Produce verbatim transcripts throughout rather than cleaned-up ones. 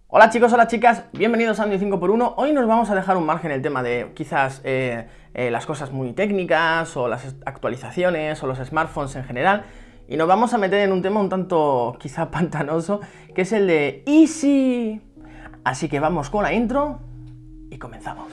Hola chicos, hola chicas, bienvenidos a Android cinco por uno. Hoy nos vamos a dejar un margen el tema de quizás eh, eh, las cosas muy técnicas o las actualizaciones o los smartphones en general, y nos vamos a meter en un tema un tanto quizá pantanoso, que es el de Easy. Así que vamos con la intro y comenzamos.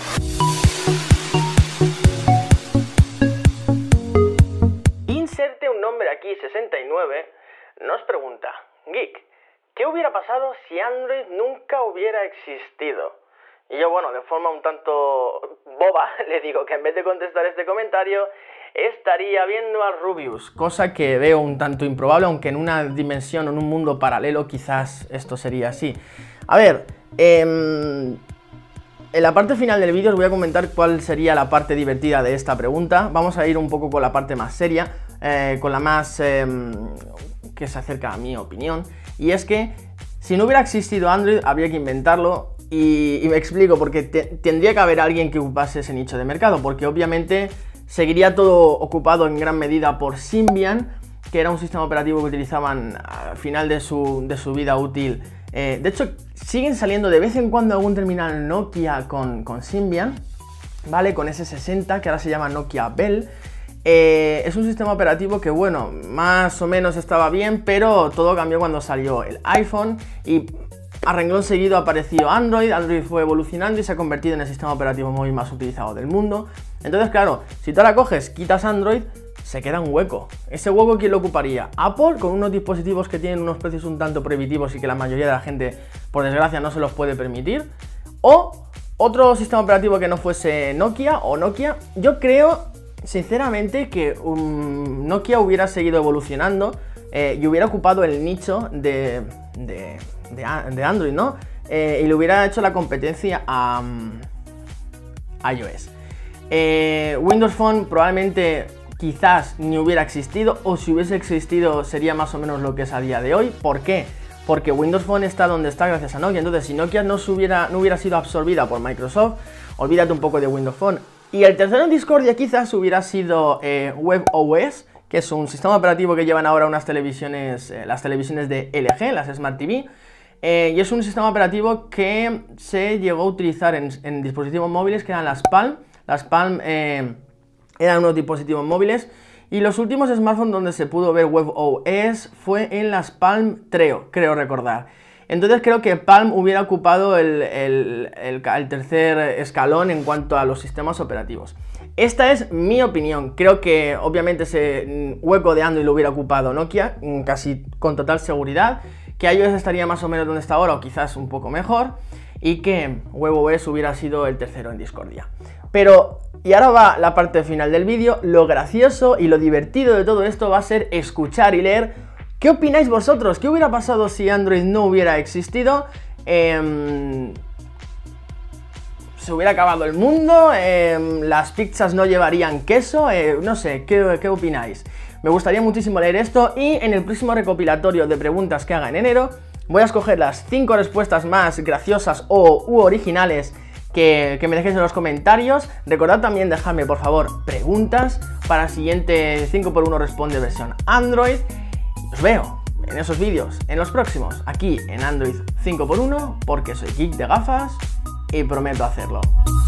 Inserte un nombre aquí, sesenta y nueve, nos pregunta: Geek, ¿qué hubiera pasado si Android nunca hubiera existido? Y yo, bueno, de forma un tanto boba, le digo que en vez de contestar este comentario, estaría viendo a Rubius, cosa que veo un tanto improbable, aunque en una dimensión o en un mundo paralelo quizás esto sería así. A ver, eh, en la parte final del vídeo os voy a comentar cuál sería la parte divertida de esta pregunta. Vamos a ir un poco con la parte más seria, eh, con la más eh, que se acerca a mi opinión. Y es que si no hubiera existido Android, habría que inventarlo. Y, y me explico, porque te, tendría que haber alguien que ocupase ese nicho de mercado, porque obviamente seguiría todo ocupado en gran medida por Symbian, que era un sistema operativo que utilizaban al final de su, de su vida útil. Eh, de hecho, siguen saliendo de vez en cuando algún terminal Nokia con, con Symbian, ¿vale? Con ese sesenta, que ahora se llama Nokia Bell. Eh, es un sistema operativo que, bueno, más o menos estaba bien, pero todo cambió cuando salió el iPhone y a renglón seguido apareció Android. Android fue evolucionando y se ha convertido en el sistema operativo móvil más utilizado del mundo. Entonces, claro, si tú ahora coges, quitas Android, se queda un hueco. ¿Ese hueco quién lo ocuparía? Apple, con unos dispositivos que tienen unos precios un tanto prohibitivos y que la mayoría de la gente, por desgracia, no se los puede permitir. O otro sistema operativo que no fuese Nokia o Nokia. Yo creo, sinceramente, que um, Nokia hubiera seguido evolucionando eh, y hubiera ocupado el nicho de, de, de, de Android, ¿no? Eh, y le hubiera hecho la competencia a, um, a iOS. Eh, Windows Phone probablemente quizás ni hubiera existido, o si hubiese existido sería más o menos lo que es a día de hoy. ¿Por qué? Porque Windows Phone está donde está gracias a Nokia. Entonces, si Nokia no, se hubiera, no hubiera sido absorbida por Microsoft, olvídate un poco de Windows Phone. Y el tercero en discordia quizás hubiera sido eh, WebOS, que es un sistema operativo que llevan ahora unas televisiones, eh, las televisiones de L G, las Smart T V, eh, y es un sistema operativo que se llegó a utilizar en, en dispositivos móviles que eran las Palm. Las Palm eh, eran unos dispositivos móviles, y los últimos smartphones donde se pudo ver WebOS fue en las Palm Treo, creo recordar. Entonces creo que Palm hubiera ocupado el, el, el, el tercer escalón en cuanto a los sistemas operativos. Esta es mi opinión. Creo que obviamente ese hueco de Android lo hubiera ocupado Nokia, casi con total seguridad, que iOS estaría más o menos donde está ahora o quizás un poco mejor, y que WebOS hubiera sido el tercero en discordia. Pero, y ahora va la parte final del vídeo, lo gracioso y lo divertido de todo esto va a ser escuchar y leer ¿qué opináis vosotros? ¿Qué hubiera pasado si Android no hubiera existido? Eh, ¿Se hubiera acabado el mundo? Eh, ¿Las pizzas no llevarían queso? Eh, no sé, ¿qué, ¿qué opináis? Me gustaría muchísimo leer esto, y en el próximo recopilatorio de preguntas que haga en enero voy a escoger las cinco respuestas más graciosas o u originales que, que me dejéis en los comentarios. Recordad también dejarme, por favor, preguntas para el siguiente cinco por uno Responde versión Android. Os veo en esos vídeos, en los próximos, aquí en Android cinco por uno, porque soy geek de gafas y prometo hacerlo.